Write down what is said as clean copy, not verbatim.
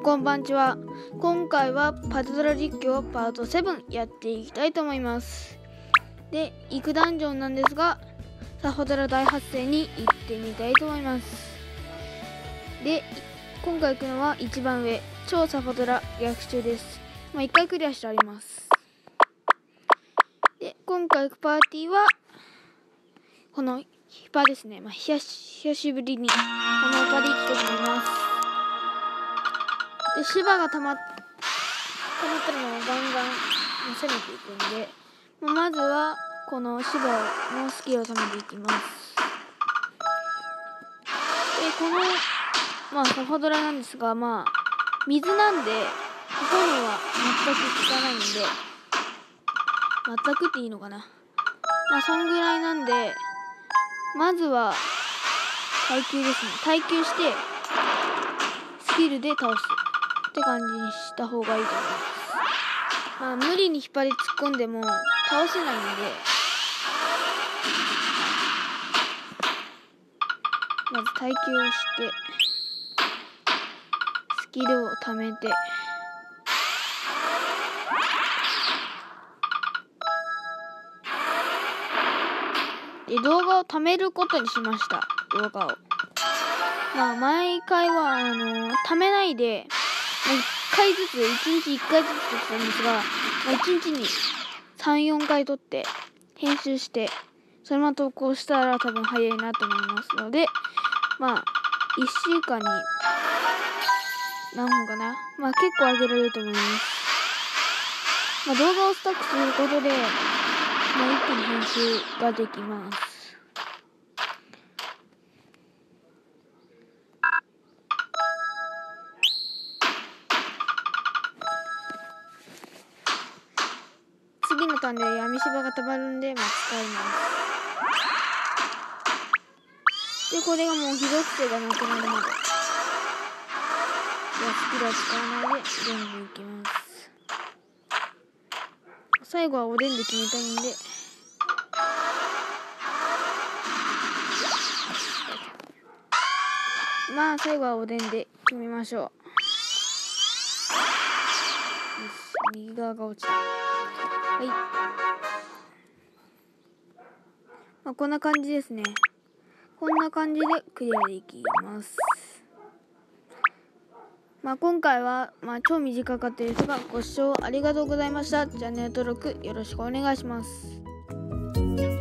こんばんちは。今回はパズドラ実況パート7やっていきたいと思います。で、行くダンジョンなんですが、サフォドラ大発生に行ってみたいと思います。で、今回行くのは一番上、超サフォドラ逆襲です。1回クリアしてあります。で、今回行くパーティーはこのヒパですね。久しぶりにこの場で行きたいと思います。で、芝が溜まったらもうガンガン攻めていくんで、まずはこの芝のスキルを貯めていきます。で、このサフォドラなんですが、水なんで炎は全く効かないんで、全くっていいのかな、そんぐらいなんで、まずは耐久ですね。耐久してスキルで倒すって感じにした方がいいと思います。無理に引っ張り突っ込んでも倒せないんで、まず耐久をしてスキルを貯めて、で動画を貯めることにしました。動画を毎回は貯めないで1回ずつ1日1回ずつ撮ってたんですが、1日に 3,4 回撮って編集してそのまま投稿したら多分早いなと思いますので、1週間に何本かな、結構上げられると思います。動画をスタックすることで、一気に編集ができます。次のターンで闇芝がたまるんで、使います。で、これがもう非属性がなくなるまで、スキルは使わないで全部いきます。最後はおでんで決めたいんで、最後はおでんで決めましょう。よし、右側が落ちた。こんな感じですね。こんな感じでクリアできます。今回は超短かったですが、ご視聴ありがとうございました。チャンネル登録よろしくお願いします。